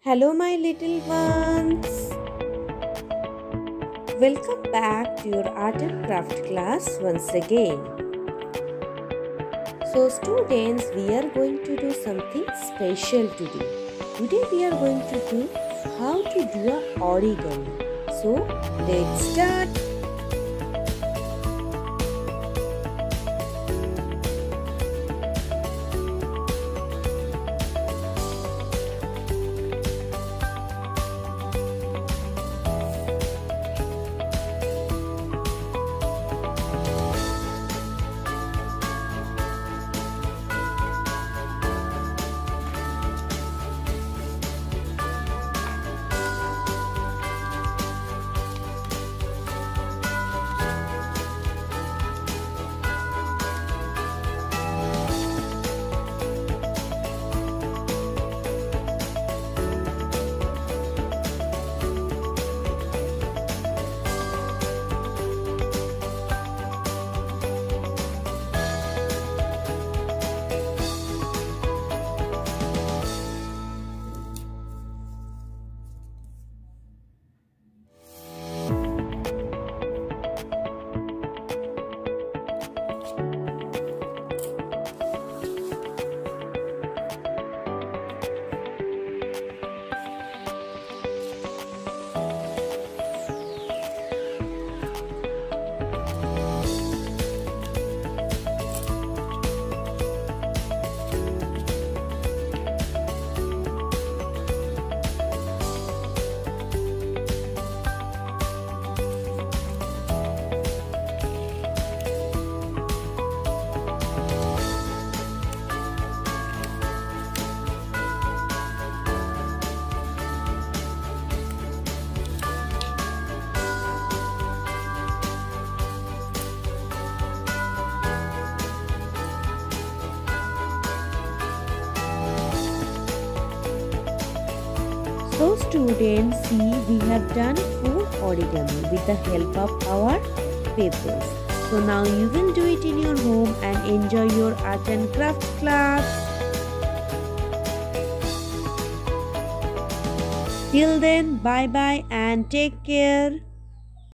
Hello, my little ones. Welcome back to your art and craft class once again. So, students, we are going to do something special today. Today, we are going to do how to do a origami. So, let's start. So students, see, we have done 4 origami with the help of our papers. So now you will do it in your home and enjoy your art and craft class. Till then, bye bye and take care.